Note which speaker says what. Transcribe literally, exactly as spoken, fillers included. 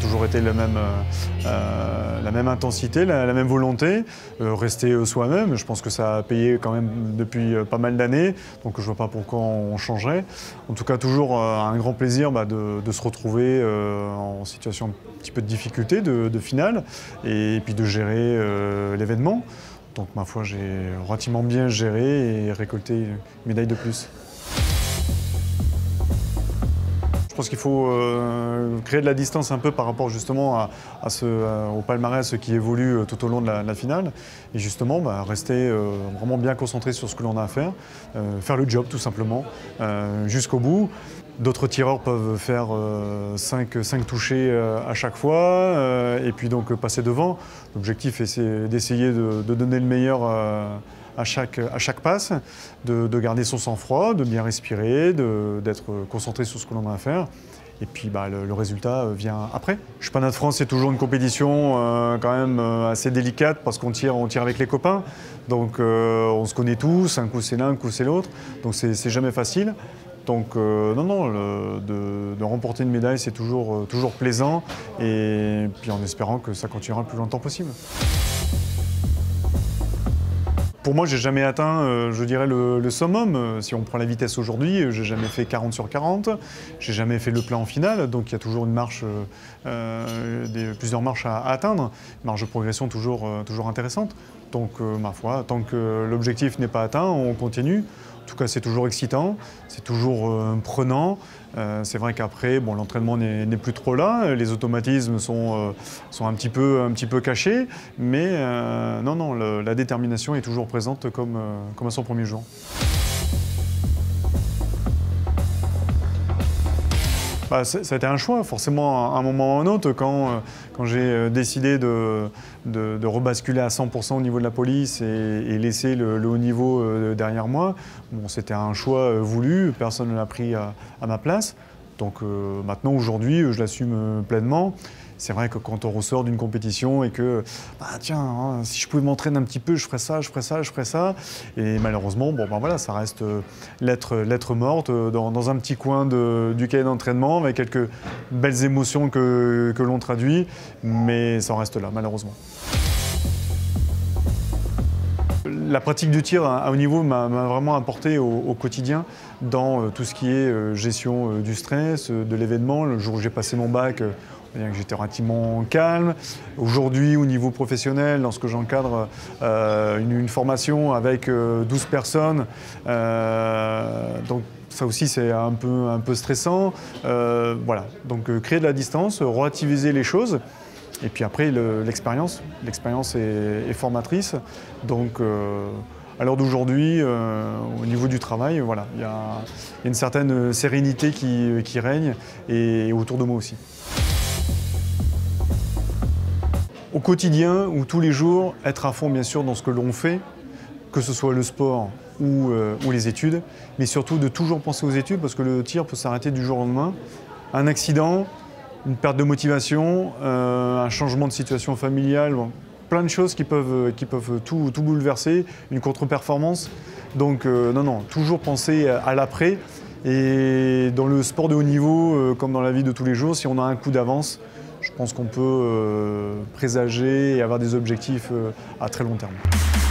Speaker 1: toujours été la même, euh, la même intensité, la, la même volonté, euh, rester soi-même. Je pense que ça a payé quand même depuis pas mal d'années, donc je ne vois pas pourquoi on changerait. En tout cas, toujours euh, un grand plaisir bah, de, de se retrouver euh, en situation un petit peu de difficulté, de, de finale, et, et puis de gérer euh, l'événement. Donc ma foi, j'ai relativement bien géré et récolté une médaille de plus. Je pense qu'il faut euh, créer de la distance un peu par rapport justement à, à ce, à, au palmarès qui évolue tout au long de la, de la finale. Et justement, bah, rester euh, vraiment bien concentré sur ce que l'on a à faire, euh, faire le job tout simplement, euh, jusqu'au bout. D'autres tireurs peuvent faire euh, cinq touchés euh, à chaque fois euh, et puis donc passer devant. L'objectif est d'essayer de, de donner le meilleur euh, à, chaque, à chaque passe, de, de garder son sang-froid, de bien respirer, d'être concentré sur ce que l'on a à faire. Et puis bah, le, le résultat vient après. Le championnat de France, c'est toujours une compétition euh, quand même euh, assez délicate parce qu'on tire, on tire avec les copains. Donc euh, on se connaît tous, un coup c'est l'un, un coup c'est l'autre. Donc c'est jamais facile. Donc euh, non, non, le, de, de remporter une médaille, c'est toujours, euh, toujours plaisant, et puis en espérant que ça continuera le plus longtemps possible. Pour moi, j'ai jamais atteint, euh, je dirais, le, le summum. Si on prend la vitesse aujourd'hui, j'ai jamais fait quarante sur quarante, j'ai jamais fait le plein en finale, donc il y a toujours une marche, euh, des, plusieurs marches à, à atteindre, une marge de progression toujours, euh, toujours intéressante. Donc, euh, ma foi, tant que l'objectif n'est pas atteint, on continue. En tout cas, c'est toujours excitant, c'est toujours euh, prenant. Euh, c'est vrai qu'après, bon, l'entraînement n'est plus trop là, les automatismes sont, euh, sont un, petit peu, un petit peu cachés, mais euh, non, non, le, la détermination est toujours présente comme, euh, comme à son premier jour. Bah, ça a été un choix, forcément, à un moment ou à un autre, quand, euh, quand j'ai décidé de, de, de rebasculer à cent pour cent au niveau de la police et, et laisser le, le haut niveau euh, derrière moi. Bon, c'était un choix euh, voulu, personne ne l'a pris à, à ma place. Donc euh, maintenant, aujourd'hui, je l'assume pleinement. C'est vrai que quand on ressort d'une compétition et que, bah tiens, hein, si je pouvais m'entraîner un petit peu, je ferais ça, je ferais ça, je ferais ça. Et malheureusement, bon, ben voilà, ça reste euh, lettre, lettre morte euh, dans, dans un petit coin de, du cahier d'entraînement avec quelques belles émotions que, que l'on traduit, mais ça en reste là, malheureusement. La pratique du tir à haut niveau m'a vraiment apporté au, au quotidien dans euh, tout ce qui est euh, gestion euh, du stress, euh, de l'événement. Le jour où j'ai passé mon bac, euh, j'étais relativement calme. Aujourd'hui, au niveau professionnel, lorsque j'encadre euh, une, une formation avec euh, douze personnes, euh, donc ça aussi c'est un peu, un peu stressant. Euh, voilà, donc euh, créer de la distance, relativiser les choses. Et puis après, l'expérience, le, l'expérience est, est formatrice. Donc, euh, à l'heure d'aujourd'hui, euh, au niveau du travail, voilà, il y, y a une certaine sérénité qui, qui règne, et autour de moi aussi. Au quotidien ou tous les jours, être à fond bien sûr dans ce que l'on fait, que ce soit le sport ou, euh, ou les études, mais surtout de toujours penser aux études parce que le tir peut s'arrêter du jour au lendemain. Un accident, une perte de motivation, euh, un changement de situation familiale, bon, plein de choses qui peuvent, qui peuvent tout, tout bouleverser, une contre-performance. Donc euh, non, non, toujours penser à l'après. Et dans le sport de haut niveau, euh, comme dans la vie de tous les jours, si on a un coup d'avance, je pense qu'on peut euh, présager et avoir des objectifs euh, à très long terme.